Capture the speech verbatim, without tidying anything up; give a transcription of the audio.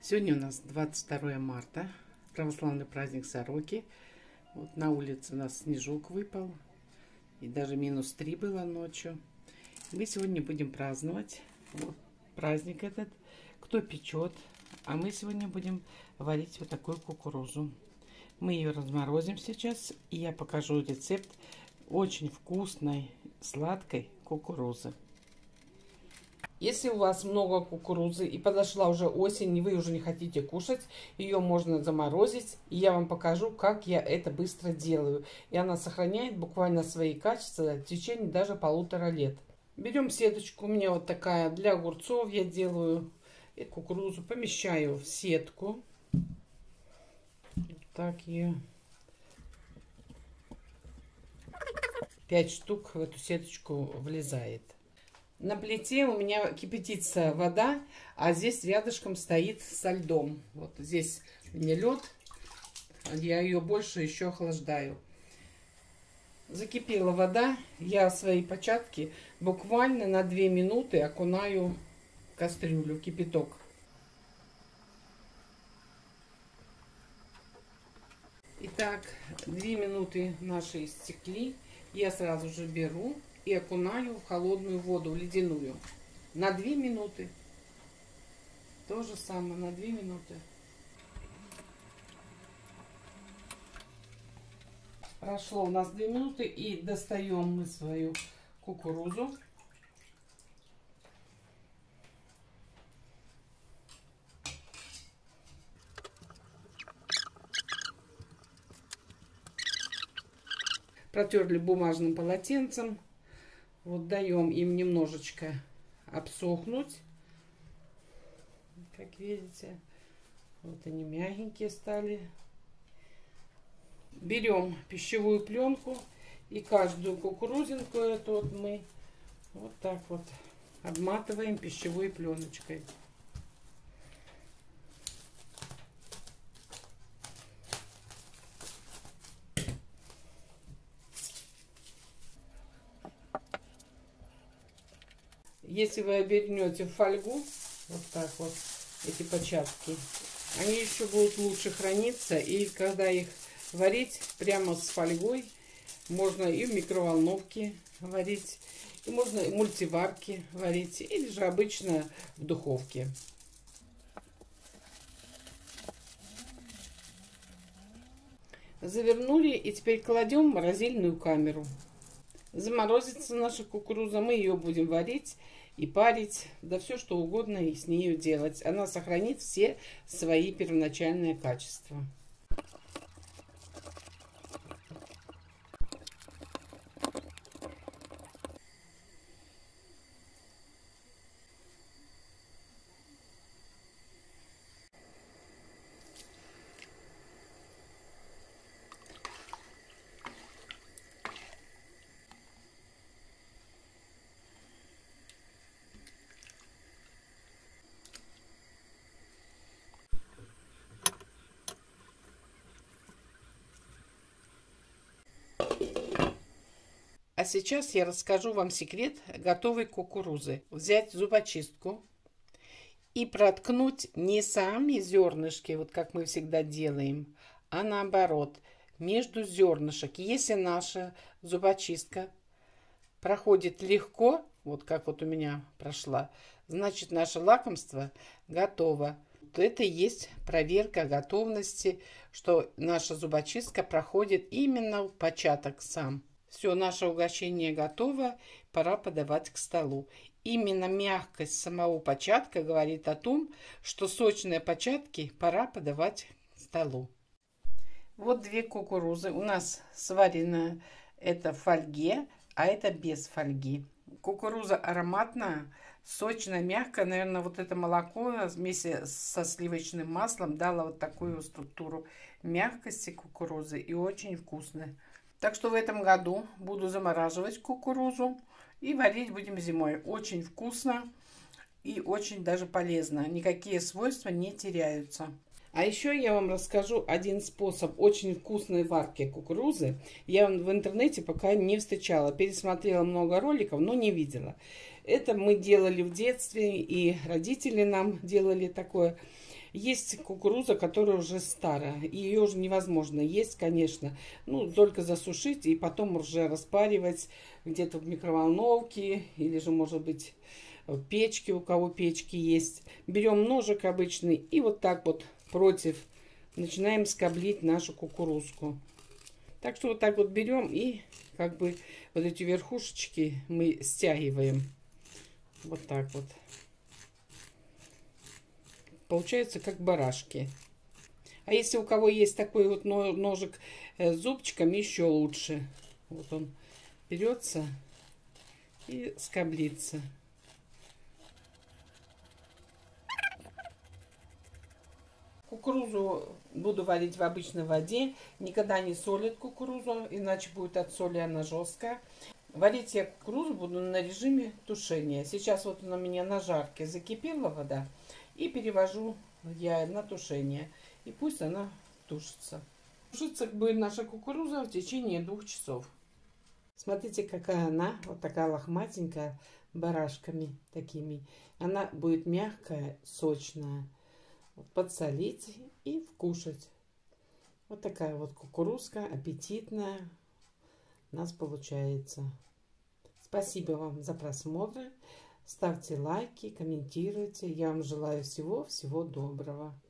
Сегодня у нас двадцать второе марта, православный праздник Сороки. Вот на улице у нас снежок выпал, и даже минус три было ночью. Мы сегодня будем праздновать вот праздник этот, кто печет. А мы сегодня будем варить вот такую кукурузу. Мы ее разморозим сейчас, и я покажу рецепт очень вкусной, сладкой кукурузы. Если у вас много кукурузы и подошла уже осень, и вы уже не хотите кушать, ее можно заморозить. И я вам покажу, как я это быстро делаю. И она сохраняет буквально свои качества в течение даже полутора лет. Берем сеточку, у меня вот такая для огурцов я делаю. И кукурузу помещаю в сетку. Вот так ее. Пять штук в эту сеточку влезает. На плите у меня кипятится вода, а здесь рядышком стоит со льдом. Вот здесь у меня лед, я ее больше еще охлаждаю. Закипела вода, я свои початки буквально на две минуты окунаю в кастрюлю, кипяток. Итак, две минуты наши истекли, я сразу же беру и окунаю в холодную воду, в ледяную. На две минуты. То же самое, на две минуты. Прошло у нас две минуты, и достаем мы свою кукурузу. Протерли бумажным полотенцем. Вот даем им немножечко обсохнуть. Как видите, вот они мягенькие стали. Берем пищевую пленку и каждую кукурузинку эту вот мы вот так вот обматываем пищевой пленочкой. Если вы обернете в фольгу, вот так вот, эти початки, они еще будут лучше храниться. И когда их варить прямо с фольгой, можно и в микроволновке варить, и можно и в мультиварке варить, или же обычно в духовке. Завернули, и теперь кладем в морозильную камеру. Заморозится наша кукуруза, мы ее будем варить и парить, да все что угодно и с нею делать. Она сохранит все свои первоначальные качества. А сейчас я расскажу вам секрет готовой кукурузы. Взять зубочистку и проткнуть не сами зернышки, вот как мы всегда делаем, а наоборот, между зернышек. Если наша зубочистка проходит легко, вот как вот у меня прошла, значит наше лакомство готово. То это и есть проверка готовности, что наша зубочистка проходит именно в початок сам. Все, наше угощение готово, пора подавать к столу. Именно мягкость самого початка говорит о том, что сочные початки пора подавать к столу. Вот две кукурузы у нас сварены, это в фольге, а это без фольги. Кукуруза ароматная, сочная, мягкая. Наверное, вот это молоко вместе со сливочным маслом дало вот такую структуру мягкости кукурузы и очень вкусная. Так что в этом году буду замораживать кукурузу и варить будем зимой. Очень вкусно и очень даже полезно. Никакие свойства не теряются. А еще я вам расскажу один способ очень вкусной варки кукурузы. Я в интернете пока не встречала. Пересмотрела много роликов, но не видела. Это мы делали в детстве, и родители нам делали такое. Есть кукуруза, которая уже старая. И ее уже невозможно есть, конечно. Ну, только засушить и потом уже распаривать где-то в микроволновке. Или же, может быть, в печке, у кого печки есть. Берем ножик обычный и вот так вот против начинаем скоблить нашу кукурузку. Так что вот так вот берем и как бы вот эти верхушечки мы стягиваем. Вот так вот. Получается как барашки. А если у кого есть такой вот ножик с зубчиком, еще лучше. Вот он берется и скоблится. Кукурузу буду варить в обычной воде. Никогда не солят кукурузу, иначе будет от соли она жесткая. Варить я кукурузу буду на режиме тушения. Сейчас вот у меня на жарке закипела вода. И перевожу я на тушение. И пусть она тушится. Тушиться будет наша кукуруза в течение двух часов. Смотрите, какая она. Вот такая лохматенькая, барашками такими. Она будет мягкая, сочная. Подсолить и вкушать. Вот такая вот кукурузка, аппетитная у нас получается. Спасибо вам за просмотр. Ставьте лайки, комментируйте. Я вам желаю всего-всего доброго.